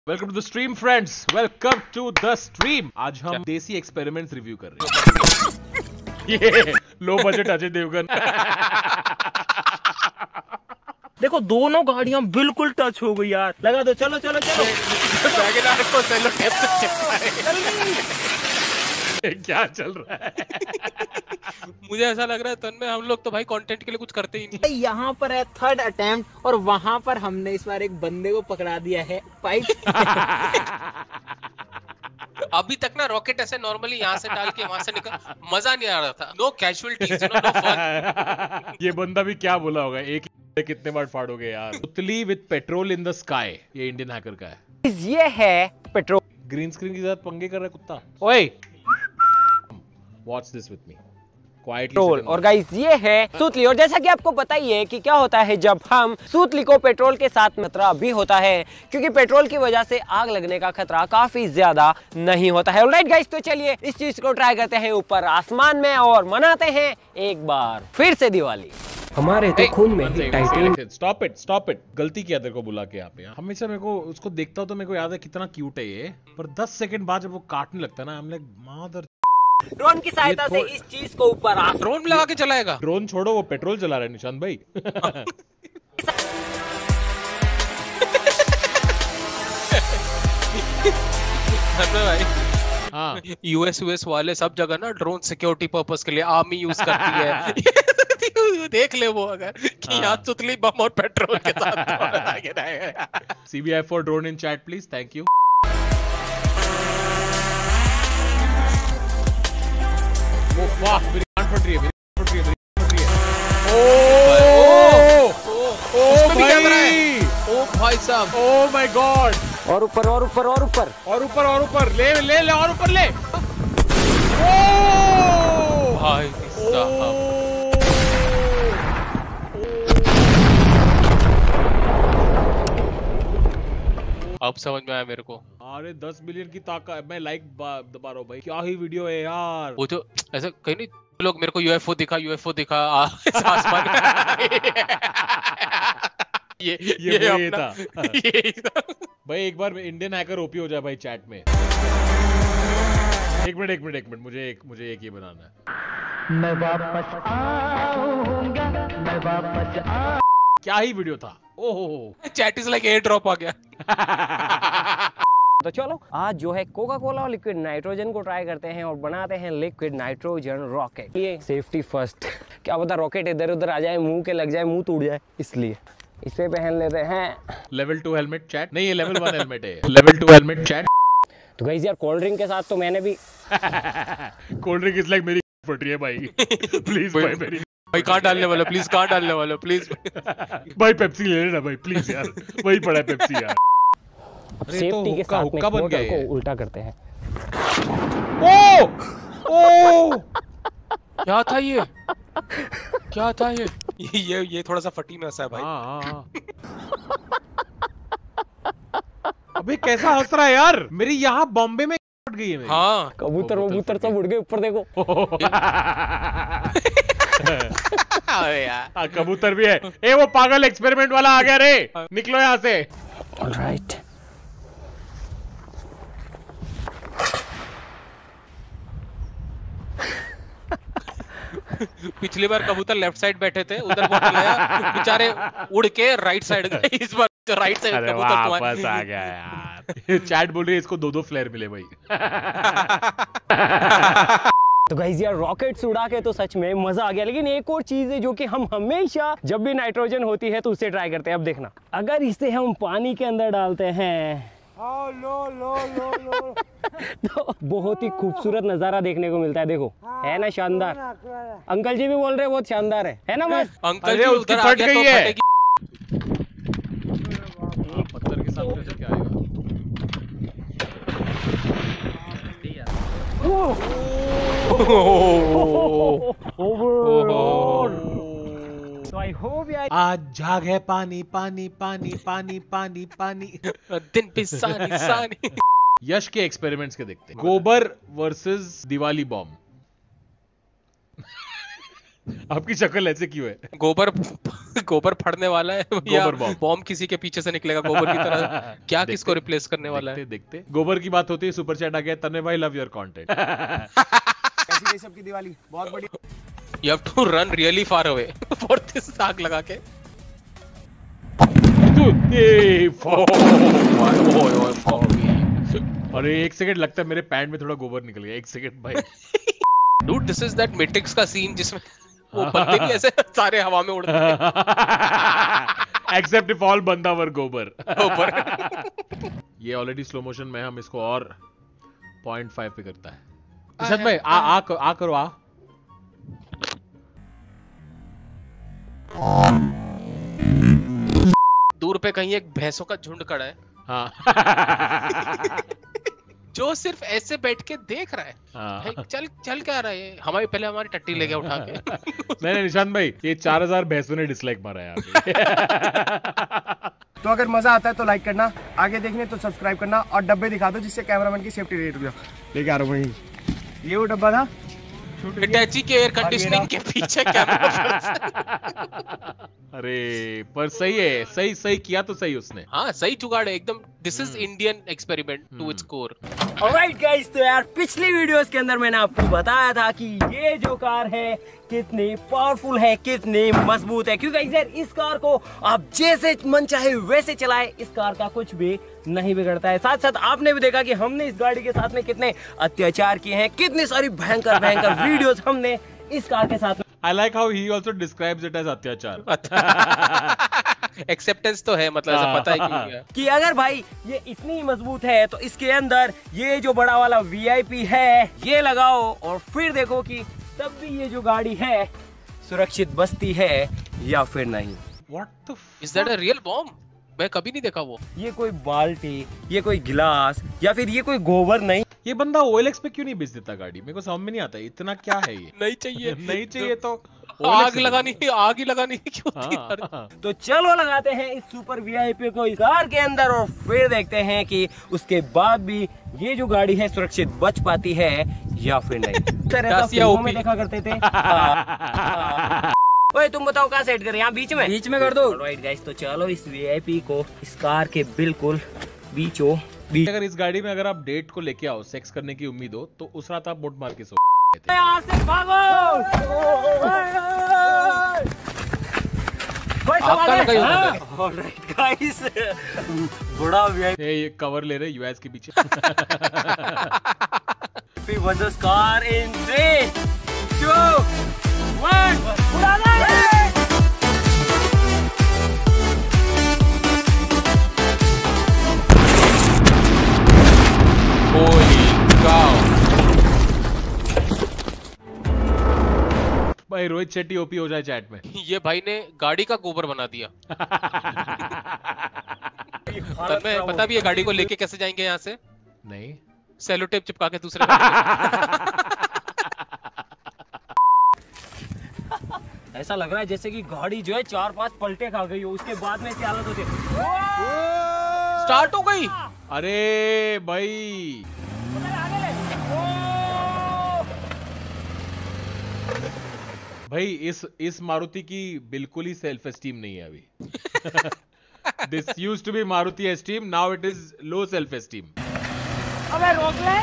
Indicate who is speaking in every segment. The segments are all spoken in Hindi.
Speaker 1: Welcome to the stream friends, welcome to the stream. आज हम देसी एक्सपेरिमेंट्स रिव्यू कर रहे हैं। ये लो बजट अजय देवगन।
Speaker 2: देखो दोनों गाड़ियां बिल्कुल टच हो गई यार। लगा दो, चलो चलो चलो।
Speaker 1: वैगनआर को सेलो टेप से चिपकाए। क्या चल रहा है?
Speaker 3: मुझे ऐसा लग रहा है तन्मय, हम लोग तो भाई कंटेंट के लिए कुछ करते ही नहीं।
Speaker 2: यहाँ पर है थर्ड अटेम्प्ट और वहाँ पर हमने इस बार एक बंदे को पकड़ा दिया है पाइप।
Speaker 3: अभी तक ना रॉकेट ऐसे नॉर्मली यहाँ से डाल के वहां से निकल, मजा नहीं आ रहा था। No casualties, no fun.
Speaker 1: ये बंदा भी क्या बोला होगा, एक ही कितने बार फाड़ोगे यार। उतली with petrol in the sky, ये इंडियन हैकर का है।
Speaker 2: ये है पेट्रोल।
Speaker 1: ग्रीन स्क्रीन के साथ पंगे कर रहा है कुत्ता। ओए, watch this with me
Speaker 2: petrol. और गाइस ये है सूतली। और जैसा कि आपको पता ही है कि क्या होता है जब हम सूतली को पेट्रोल के साथ खतरा भी होता है, क्योंकि पेट्रोल की वजह से आग लगने का खतरा काफी ज्यादा नहीं होता है। ऑलराइट गाइस, तो चलिए इस चीज को ट्राई करते हैं ऊपर आसमान में और मनाते हैं एक बार फिर से दिवाली। हमारे तो खून में टाइटेनियम।
Speaker 1: Stop it. गलती किया तेरे को बुला के यहाँ पे। हमेशा मेरे को उसको देखता हूँ तो मेरे को याद है कितना क्यूट है ये, पर 10 सेकंड बाद जब वो काटने लगता है ना, हम लाइक मादर।
Speaker 2: ड्रोन की सहायता से इस चीज को ऊपर
Speaker 3: ड्रोन लगा के चलाएगा।
Speaker 1: ड्रोन छोड़ो, वो पेट्रोल चला रहा है निशांत भाई।
Speaker 3: भाई
Speaker 1: हाँ,
Speaker 3: यूएस वाले सब जगह ना ड्रोन सिक्योरिटी पर्पस के लिए आर्मी यूज करती है। देख ले वो अगर कि यहाँ सुतली बम और पेट्रोल के साथ।
Speaker 1: CBI for drone in chat please, thank you। वो वाह, मेरी कान फट रही है, मेरी कान फट रही है, मेरी कान फट रही है।
Speaker 3: उसमें भी कैमरा है। ओ भाई साहब,
Speaker 1: ओ माय गॉड।
Speaker 2: और ऊपर और ऊपर और ऊपर
Speaker 1: और ऊपर और ऊपर, ले ले ले और ऊपर ले। ओ
Speaker 3: भाई साहब, अब समझ में आया मेरे को।
Speaker 1: अरे 10 बिलियन की ताकत। मैं लाइक दबा रहा हूँ भाई, क्या ही वीडियो है यार।
Speaker 3: वो जो ऐसा कहीं नहीं लोग मेरे को यूएफओ दिखा आसमान में। ये
Speaker 1: वो ये
Speaker 3: अपना
Speaker 1: था।
Speaker 3: यही था।
Speaker 1: भाई एक बार इंडियन हैकर ओपी हो जाए भाई चैट में। एक मिनट, मुझे एक ये बनाना है।
Speaker 4: मैं वापस आऊंगा, मैं वापस आ।
Speaker 1: क्या ही वीडियो था। ओहो,
Speaker 3: chat is like air drop आ गया।
Speaker 2: तो चलो आज जो है कोका कोला और लिक्विड नाइट्रोजन को ट्राई करते हैं और बनाते हैं लिक्विड नाइट्रोजन रॉकेट। ये सेफ्टी फर्स्ट। क्या पता रॉकेट इधर उधर आ जाए, मुंह के लग जाए, मुंह टूट जाए, इसलिए इसे पहन लेते हैं।
Speaker 1: लेवल 2 हेलमेट चैट नहीं, ये लेवल 1 हेलमेट है। Level 2 helmet chat.
Speaker 2: तो गाइस यार कोल्ड ड्रिंक के साथ तो मैंने भी
Speaker 1: कोल्ड ड्रिंक इज लाइक मेरी फट रही है भाई। प्लीज भाई, मेरी
Speaker 3: भाई कहाँ डालने वाला, प्लीज कहाँ डालने वाला, प्लीज।
Speaker 1: भाई पेप्सी ले लेना भाई प्लीज यार, वही पड़ा है पेप्सी यार।
Speaker 2: सेफ्टी के साथ में मोटर को उल्टा करते हैं।
Speaker 1: ओ
Speaker 3: क्या था ये, क्या था ये थोड़ा सा फटी में हंसा है भाई।
Speaker 1: हाँ। अबे कैसा हंस रहा है यार, मेरी यहाँ बॉम्बे में फट गई है मेरी।
Speaker 3: हाँ
Speaker 2: कबूतर वबूतर सब उड़ गए ऊपर, देखो।
Speaker 1: हाँ, कबूतर भी है। ए वो पागल एक्सपेरिमेंट वाला आ गया रे, निकलो यहाँ से।
Speaker 2: ऑलराइट।
Speaker 3: पिछली बार कबूतर लेफ्ट साइड बैठे थे, उधर बॉटल आया, बेचारे उड़ के राइट साइड गए। इस बार तो राइट साइड कबूतर
Speaker 1: वापस आ गया यार। चैट बोल रही है इसको 2-2 फ्लेयर मिले भाई।
Speaker 2: तो गाइस यार रॉकेट्स उड़ा के तो सच में मजा आ गया, लेकिन एक और चीज है जो कि हम हमेशा जब भी नाइट्रोजन होती है तो उसे ट्राई करते हैं। अब देखना, अगर इसे हम पानी के अंदर डालते हैं तो बहुत ही खूबसूरत नजारा देखने को मिलता है। देखो है ना शानदार। अंकल जी भी बोल रहे हैं बहुत शानदार है ना मस्त।
Speaker 3: अंकल जी उधर आ गया तो फटेगी।
Speaker 1: पत्थर के साथ कैसे क्या आएगा।
Speaker 2: So I hope
Speaker 1: आज झाग है पानी पानी पानी पानी पानी पानी।
Speaker 3: दिन पे सानी सानी।
Speaker 1: यश के एक्सपेरिमेंट्स के देखते हैं। गोबर वर्सेस दिवाली बॉम्ब। आपकी शक्ल ऐसे क्यों है?
Speaker 3: गोबर गोबर फड़ने वाला है या
Speaker 1: बॉम्ब।
Speaker 3: बॉम्ब किसी के पीछे से निकलेगा गोबर की तरह? क्या किसको रिप्लेस करने वाला है?
Speaker 1: देखते देखते गोबर की बात होती है, सुपर चैट आ गया, तन्मय भाई लव योर कंटेंट।
Speaker 5: कैसी गई सबकी दिवाली? बहुत बढ़िया।
Speaker 3: You have to run really far away for this आग लगा के।
Speaker 1: अरे एक सेकंड, लगता है मेरे पैंट में थोड़ा गोबर निकल गया। एक सेकंड भाई।
Speaker 3: Dude, this is that Matrix का सीन जिसमें वो बंदे भी ऐसे सारे हवा में उड़ते हैं।
Speaker 1: Except if all बंदा वर गोबर।
Speaker 3: ऊपर।
Speaker 1: ये ऑलरेडी स्लो मोशन में, हम इसको और 0.5 पे करता है। निशांत भाई आ करो आ।
Speaker 3: दूर पे कहीं एक भैंसों का झुंड खड़ा है
Speaker 1: हाँ।
Speaker 3: जो सिर्फ ऐसे बैठ के देख रहा है।
Speaker 1: हाँ।
Speaker 3: भाई चल क्या रहा है? हमारी टट्टी ले गया उठा के।
Speaker 1: नहीं निशांत भाई, ये 4000 भैंसों ने डिसलाइक मारा है यहाँ पे।
Speaker 5: तो अगर मजा आता है तो लाइक करना, आगे देखने तो सब्सक्राइब करना और डब्बे दिखा दो जिससे कैमरामैन की सेफ्टी रेट हो जाए। लेके आ रहा हूँ वहीं। ये वो डब्बा था
Speaker 3: हिटैची के एयर कंडीशनिंग के पीछे कैमरा।
Speaker 1: अरे पर सही है, सही किया तो सही उसने।
Speaker 3: हाँ सही जुगाड़ है एकदम। This is Indian experiment to its core.
Speaker 2: Alright guys, तो यार पिछली वीडियोस के अंदर मैंने आपको बताया था कि ये जो कार है कितनी पावरफुल है, कितनी मजबूत है, क्योंकि यार इस कार को आप जैसे मन चाहे वैसे चलाए, इस कार का कुछ भी नहीं बिगड़ता है। साथ साथ आपने भी देखा कि हमने इस गाड़ी के साथ में कितने अत्याचार किए हैं, कितनी सारी भयंकर वीडियोस हमने इस कार के साथ में।
Speaker 1: I like how he also describes it as अत्याचार।
Speaker 3: एक्सेप्टेंस तो है, मतलब ऐसा पता है क्यों
Speaker 2: कि अगर भाई ये इतनी मजबूत है तो इसके अंदर ये जो बड़ा वाला VIP है ये लगाओ और फिर देखो कि तब भी ये जो गाड़ी है सुरक्षित बचती है या फिर नहीं।
Speaker 1: What the
Speaker 3: is that a real bomb? मैं कभी नहीं देखा वो।
Speaker 2: ये कोई बाल्टी, ये कोई गिलास या फिर ये कोई गोबर नहीं।
Speaker 1: ये बंदा OLX पे क्यों नहीं बेच देता गाड़ी? मेरे को समझ में नहीं आता इतना क्या है ये।
Speaker 3: नहीं चाहिए।
Speaker 1: नहीं चाहिए तो
Speaker 3: आग ही लगानी क्यों थी?
Speaker 2: तो चलो लगाते हैं इस सुपर VIP को इस कार के अंदर और फिर देखते हैं कि उसके बाद भी ये जो गाड़ी है सुरक्षित बच पाती है या फिर नहीं। फिल्मों में देखा करते थे। ओए तुम बताओ कहाँ सेट करें? यहाँ बीच में कर दो। ऑलराइट गाइस, तो चलो इस VIP को इस कार के बिल्कुल बीचों बीच।
Speaker 1: अगर इस गाड़ी में अगर आप डेट को लेके आओ, सेक्स करने की उम्मीद हो, तो उस रात आप मोट मार के सो।
Speaker 2: यहाँ से भागो। कोई सवाल है? ऑलराइट गाइस, बड़ा VIP
Speaker 1: ये कवर ले रहे US के पीछे।
Speaker 2: versus car in 3, 2, 1, उड़ा दे!
Speaker 3: Holy cow!
Speaker 1: भाई रोहित शेट्टी OP हो जाए चैट में।
Speaker 3: ये भाई ने गाड़ी का गोबर बना दिया। तन्मय पता भी है गाड़ी को लेके कैसे जाएंगे यहाँ से?
Speaker 1: नहीं,
Speaker 3: सेलो टेप चिपका के दूसरे।
Speaker 2: ऐसा लग रहा है जैसे कि गाड़ी जो है 4-5 पलटे खा गई हो, उसके बाद में ऐसी हालत होती है।
Speaker 3: स्टार्ट हो गई।
Speaker 1: अरे भाई भाई इस मारुति की बिल्कुल ही सेल्फ एस्टीम नहीं है अभी। This used to be Maruti Esteem, now it is low self esteem.
Speaker 2: अबे रोक ले।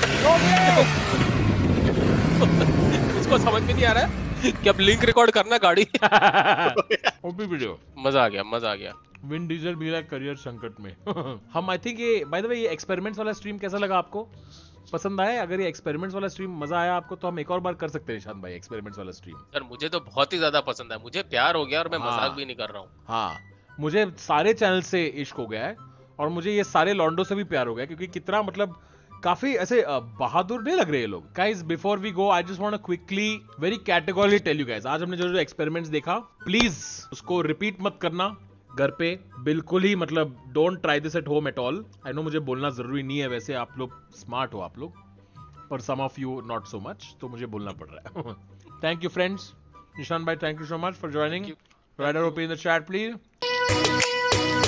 Speaker 3: उसको समझ में नहीं आ रहा है कि अब लिंक रिकॉर्ड करना गाड़ी।
Speaker 1: OP video.
Speaker 3: मजा आ गया।
Speaker 1: विन डीजल भी करियर संकट में। हम आई थिंक ये बाय द वे ये एक्सपेरिमेंट्स वाला स्ट्रीम कैसा लगा आपको? पसंद आया? अगर ये एक्सपेरिमेंट्स वाला स्ट्रीम मजा आया आपको तो हम एक और बार कर सकते हैं निशांत भाई, एक्सपेरिमेंट्स वाला स्ट्रीम।
Speaker 3: सर मुझे तो बहुत ही ज्यादा पसंद है, मुझे प्यार हो गया और मैं मजाक भी नहीं कर रहा हूँ।
Speaker 1: हाँ, मुझे सारे चैनल से इश्क हो गया है और मुझे ये सारे लॉन्डो से भी प्यार हो गया, क्योंकि कितना मतलब काफी ऐसे बहादुर नहीं लग रहे ये लोग। Guys before we go I just want to quickly very categorically tell you guys, आज हमने जो एक्सपेरिमेंट्स देखा प्लीज उसको रिपीट मत करना घर पे, बिल्कुल ही मतलब don't try this at home at all. I know मुझे बोलना जरूरी नहीं है, वैसे आप लोग स्मार्ट हो आप लोग, पर some of you not so much, तो मुझे बोलना पड़ रहा है। Thank you friends. निशान भाई thank you so much for joining. Rider OP in the chat please.